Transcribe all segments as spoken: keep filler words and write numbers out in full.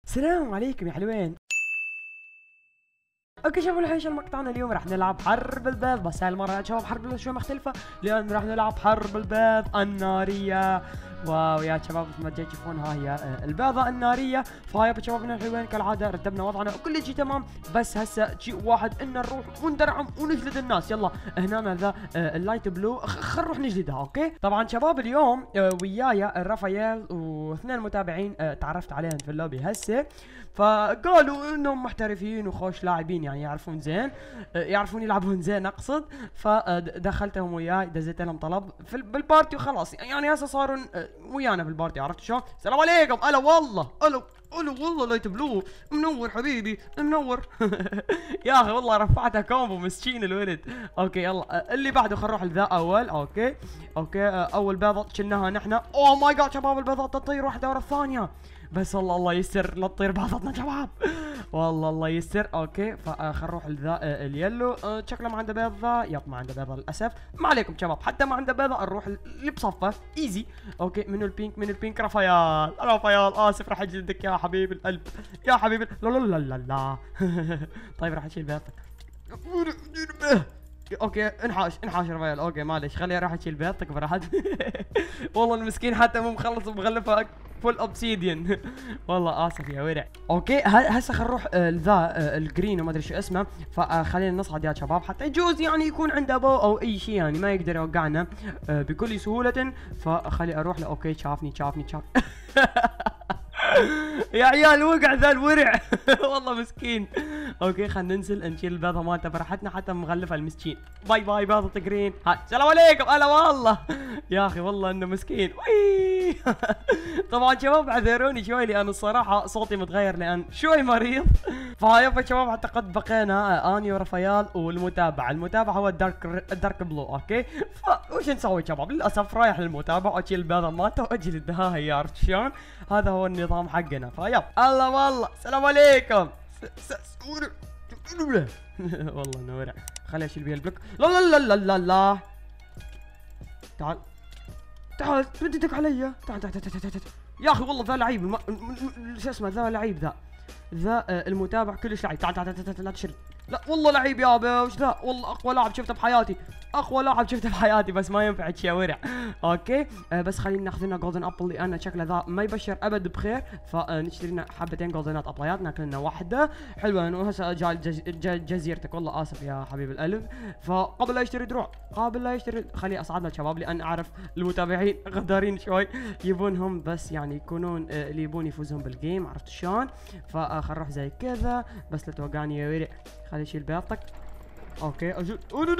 السلام عليكم يا حلوين. اوكي شباب الحين شو مقطعنا اليوم راح نلعب حرب البيض، بس هاي المرة يا شباب حرب البيض شوي مختلفة لأن راح نلعب حرب البيض النارية. واو يا شباب مثل ما تشوفون ها هي البيضة النارية. فهاي يا شبابنا الحلوين كالعادة رتبنا وضعنا وكل شيء تمام، بس هسه شيء واحد ان نروح وندرعم ونجلد الناس. يلا هنا ذا اللايت بلو خل نروح نجلدها. اوكي طبعا شباب اليوم وياي رافائيل واثنين متابعين تعرفت عليهم في اللوبي هسه، فقالوا انهم محترفين وخوش لاعبين يعني يعرفون زين يعرفون يلعبون زين اقصد. فدخلتهم وياي دزيت لهم طلب في بالبارتي وخلاص يعني هسه صاروا ويانا في البارتي. عرفت شلون؟ السلام عليكم. الا والله الا الا والله لايت بلو منور حبيبي منور. يا اخي والله رفعتها كومبو مسكين الولد. اوكي يلا اللي بعده خل نروح لذا اول. اوكي اوكي اول بيضه شلناها نحن. اوه ماي جاد شباب البيضات تطير واحده ورا الثانيه، بس والله الله يستر لا تطير بعضتنا شباب. والله الله يستر. اوكي فخل نروح لذا اليلو. أه شكله ما عنده بيض ذا. يب ما عنده بيضه للاسف. ما عليكم شباب حتى ما عنده بيضه نروح اللي بصفه ايزي. اوكي منو البينك منو البينك رافائيل. رافائيل اسف راح اجلدك يا حبيب القلب يا حبيب لا لا لا لا لا. طيب راح اشيل بيضتك. اوكي انحاش انحاش رافائيل. اوكي معلش خليني اروح اشيل بيضتك براحت. والله المسكين حتى مو مخلص ومغلفها فول اوبسيديان. والله اسف يا ورع. اوكي هسه خل نروح آه لذا آه الجرين وما ادري شو اسمه، فخلينا نصعد يا شباب حتى يجوز يعني يكون عنده بو او اي شيء يعني ما يقدر يوقعنا آه بكل سهوله. فخلي اروح له. اوكي شافني شافني شاف. يا عيال وقع ذا الورع. والله مسكين. اوكي خلينا ننزل نشيل البيضه مالته براحتنا حتى مغلفه المسكين. باي باي بيضه جرين. هاي السلام عليكم. هلا والله. يا اخي والله انه مسكين. وي. طبعا شباب اعذروني شوي لان الصراحه صوتي متغير لان شوي مريض. فهاي يا شباب حتى قد بقينا اني ورافائيل والمتابع. المتابع هو الدارك الدارك بلو. اوكي فوش نسوي شباب؟ للاسف رايح للمتابع واشيل البيضه مالته واجلدها. هي عرفت شلون؟ هذا هو النظام حقنا. فيب الله والله السلام عليكم. والله نورع. خلي اشيل بيها البلوك. لا لا لا لا لا لا تعال تعال تمددك علي. تعال تعال تعال تعال يا اخي والله ذا لعيب الم... شو اسمه ذا لعيب ذا ذا المتابع كلش لعيب. تعال تعال تعال لا تشرد. لا والله لعيب يابا. وش ذا؟ والله اقوى لاعب شفته بحياتي. اقوى لاعب شفته بحياتي بس ما ينفع تشي ورع. اوكي آه بس خلينا ناخذ لنا جولدن ابل لان شكله ذا ما يبشر ابد بخير. فنشتري لنا حبتين جولدنات ابليات ناكل لنا واحده حلوه. وهسه جاي جز... جزيرتك. والله اسف يا حبيب القلب. فقبل لا يشتري دروع قبل لا يشتري خليه اصعد له شباب لان اعرف المتابعين غدارين شوي يبونهم بس يعني يكونون آه اللي يبون يفوزون بالجيم. عرفت شلون؟ فخل نروح زي كذا بس لا توقعني يا ورع. خلي اشيل بيضتك. اوكي اجل.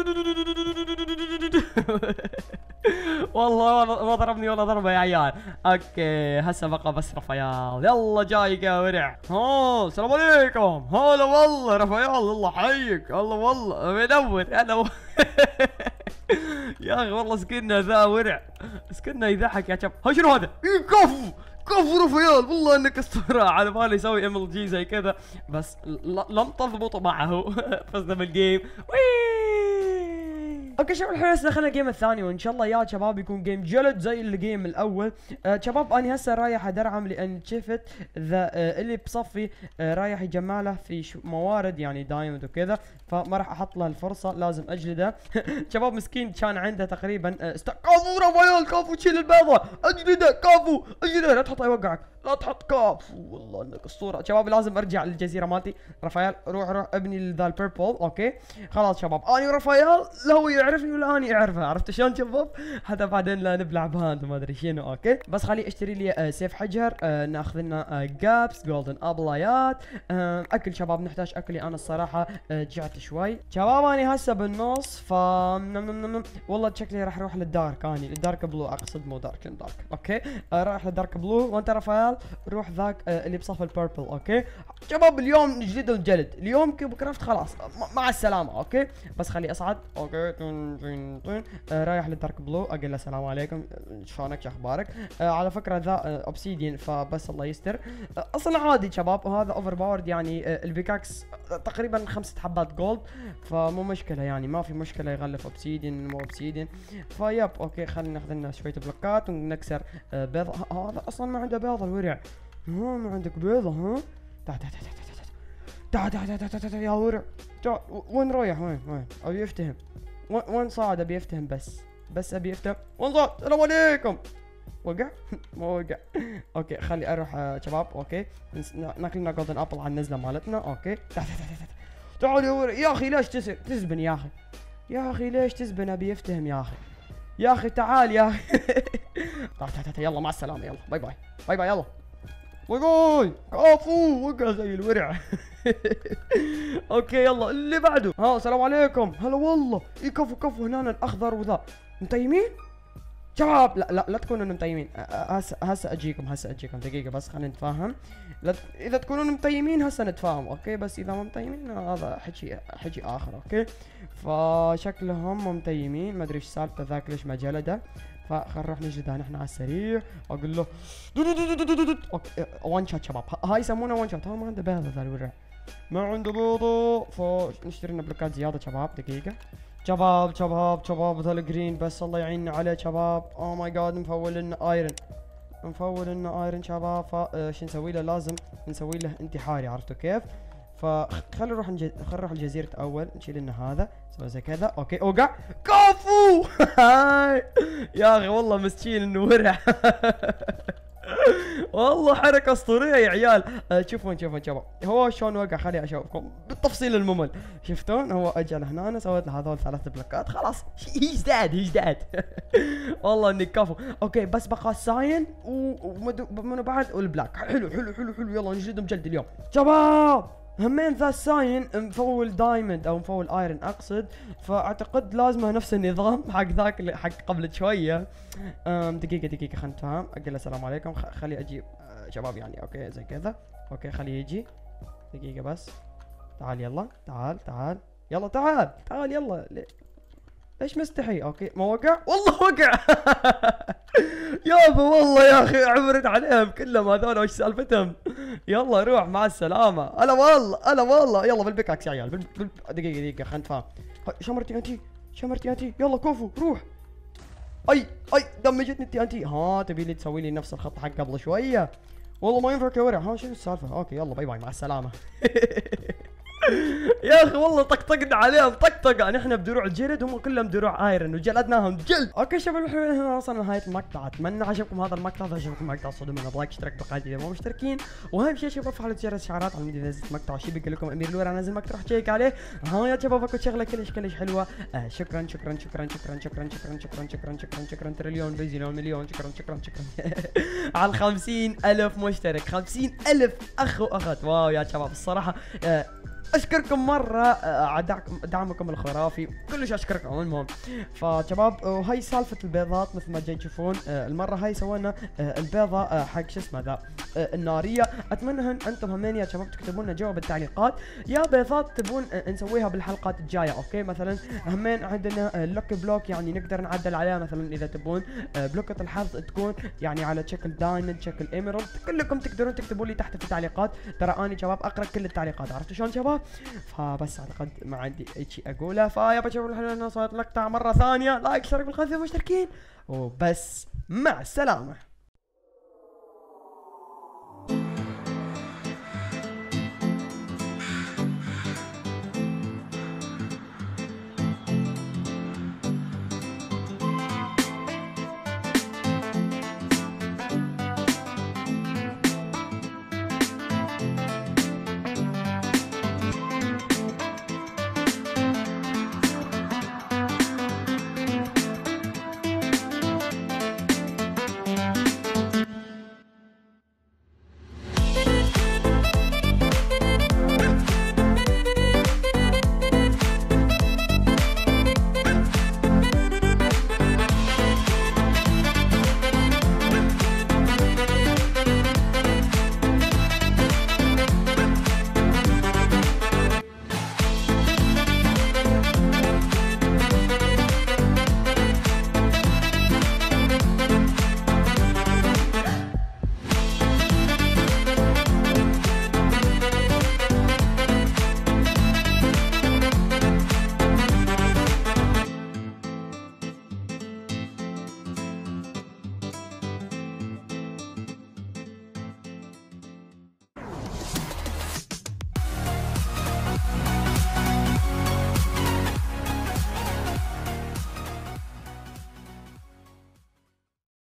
والله ما ضربني ولا ضربه يا عيال. اوكي هسه بقى بس رافائيل. يلا جايك يا ورع. ها السلام عليكم. هلا والله رافائيل الله حيك. الله والله منور. انا يا اخي والله سكننا ذا ورع سكننا يضحك يا شباب. ها شنو هذا؟ كفو كفو رافائيل والله انك اسطوره. على بالي اسوي ام ال جي زي كذا بس لم تضبط معه. فزنا بالجيم. اوكي شباب الحين هسه دخلنا الجيم الثاني وان شاء الله يا شباب يكون جيم جلد زي الجيم الاول. آه شباب انا هسه رايح ادرعم لان شفت ذا آه اللي بصفي آه رايح يجمع له في موارد يعني دايموند وكذا، فما راح احط له الفرصه لازم اجلده. شباب مسكين كان عنده تقريبا آه است... كافو رافائيل كافو تشيل البيضه اجلده كافو اجلده لا تحطه يوقعك لا تحط كافو. والله انك اسطوره شباب. لازم ارجع للجزيره مالتي. رافائيل روح روح ابني ذا البيربل. اوكي خلاص شباب اني ورافائيل لا يعرفني ولا اني اعرفه. عرفت شلون شباب؟ حتى بعدين لا نبلع بهاند ما ادري شنو. اوكي بس خلي اشتري لي آه سيف حجر. آه ناخذ لنا آه جابس جولدن ابلايات آه اكل شباب. نحتاج اكل. انا الصراحه آه جعت شوي شباب. اني هسه بالنص ف والله شكلي راح اروح للدارك. اني الدارك بلو اقصد مو دارك دارك. اوكي آه رايح للدارك بلو وانت رافائيل روح ذاك آه اللي بصف البيربل. اوكي شباب اليوم نجلد ونجلد. اليوم كرافت خلاص مع السلامه. اوكي بس خلي اصعد. اوكي طين طين آه رايح للدارك بلو اقول له السلام عليكم شلونك شو اخبارك. آه على فكره ذا آه اوبسيديان فبس الله يستر. آه اصلا عادي شباب وهذا اوفر باورد يعني آه البيكاكس آه تقريبا خمسة حبات جولد فمو مشكله يعني ما في مشكله يغلف اوبسيديان مو اوبسيديان. فيب اوكي خلينا ناخذ لنا شويه بلوكات ونكسر آه بيض. هذا اصلا ما عنده بيض الورع. ها ما عندك بيضة ها؟ تعال تعال تعال تعال تعال تعال تعال تعال يا ورع. تعال وين رايح؟ وين وين؟ ابي افتهم. وين صعد؟ ابي افتهم بس بس ابي افتهم. وين صعد؟ السلام عليكم. وقع؟ ما وقع. اوكي خلي اروح آه شباب. اوكي ناكل لنا جولدن ابل على النزله مالتنا. اوكي تعال تعال تعال تعال يا ورع. يا اخي ليش تزبن يا اخي؟ يا اخي ليش تزبن؟ ابي افتهم يا اخي. يا اخي تعال يا اخي. تعال تعال تعال يلا مع السلامه. يلا باي باي باي باي. يلا باي باي. كفو وقع زي الورع. اوكي يلا اللي بعده. ها السلام عليكم. هلا والله. اي كفو كفو هنا الاخضر وذا. متيمين؟ شباب لا لا لا تكونوا متيمين. هسه هسه اجيكم هسه اجيكم دقيقة بس خلينا نتفاهم. لا اذا تكونون متيمين هسه نتفاهم اوكي، بس اذا مو متيمين هذا حكي حكي اخر اوكي. فشكلهم متيمين ما ادري ايش سالفته ذاك ليش ما جلده. فخل نروح نجلده نحن على السريع. اقول له اوكي وان شوت شباب. هاي يسمونه وان شوت. هو ما عنده بيضة ذا الورع ما عنده بيضة. فنشتري لنا بلوكات زيادة شباب. دقيقة شباب شباب شباب ذا الجرين بس الله يعيننا عليه شباب. اوه ماي جاد مفول لنا ايرن مفول لنا ايرن شباب. فايش نسوي له؟ لازم نسوي له انتحاري عرفتوا كيف؟ فخلينا نروح نج... خلينا نروح لجزيرة اول نشيل لنا هذا نسوي زي كذا. اوكي اوقع كفو. يا اخي والله مسكين انه ورع. والله حركة اسطورية يا عيال. أه شوفون شوفون شباب هو شلون وقع. خليني اشوفكم بالتفصيل الممل. شفتون هو اجى لهنا سويت له هذول ثلاث بلوكات خلاص. هيز داد هيز داد. والله اني كفو. اوكي بس بقى الساين ومنو بعد والبلاك. حلو حلو حلو حلو. يلا نجلدهم جلد اليوم شباب. همين ذا الساين مفول دايموند او مفول ايرن اقصد. فاعتقد لازمه نفس النظام حق ذاك حق قبل شويه. دقيقه دقيقه خلينا نتفاهم. اقول له السلام عليكم. خلي اجيب شباب يعني اوكي زي كذا. اوكي خليه يجي دقيقه بس. تعال يلا تعال تعال يلا تعال تعال يلا. ليش مستحي؟ اوكي ما وقع والله وقع. يابا والله يا اخي عبرت عليهم كلهم هذول وش سالفتهم. يلا روح مع السلامه. هلا والله هلا والله. يلا بالبيكاكس يا عيال. بال... دقيقه دقيقه خلينا نتفاهم. شمرتي انتي شمرتي انتي. يلا كفو روح. اي اي دمجتني التي انتي. ها تبي لي تسوي لي نفس الخط حق قبل شويه. والله ما ينفع كورع. ها شنو السالفه؟ اوكي يلا باي باي مع السلامه. يا اخي والله طقطقنا عليهم طقطقه. نحن بدروع جلد هم كلهم دروع ايرن وجلدناهم جلد. اوكي شباب الحلوين هنا وصلنا لنهايه المقطع. اتمنى عجبكم هذا المقطع. اذا عجبكم المقطع صدوا من لايك اشترك بالقناه اذا مو مشتركين. واهم شيء شباب فعلوا زر الاشعارات على اذا نزلت مقطع شي بيقول لكم امير الورع نزل مقطع راح تشيك عليه. ها يا شباب اكو شغله كلش كلش حلوه. آه شكرا شكرا شكرا شكرا شكرا شكرا شكرا شكرا شكرا شكرا تريليون بزيليون مليون شكرا شكرا شكرا على خمسين ألف مشترك. خمسين ألف اخ واخت. واو يا شباب الصراحه آه اشكركم مره على دعمكم الخرافي كلش اشكركم. المهم فشباب وهي سالفه البيضات مثل ما جاي تشوفون. المره هاي سوينا البيضه حق شو اسمه ذا الناريه. اتمنى انتم همين يا شباب تكتبون لنا جوا بالتعليقات يا بيضات تبون نسويها بالحلقات الجايه. اوكي مثلا همين عندنا اللوك بلوك يعني نقدر نعدل عليها. مثلا اذا تبون بلوكه الحظ تكون يعني على شكل دايموند شكل ايميرالد كلكم تقدرون تكتبوا لي تحت في التعليقات. ترى اني شباب اقرا كل التعليقات عرفتوا شلون شباب. فبس اعتقد ما عندي اي شيء اقوله. فيا بشوف الحلوين صارت مقطع مره ثانيه. لايك اشترك بالقناه مشتركين وبس مع السلامه.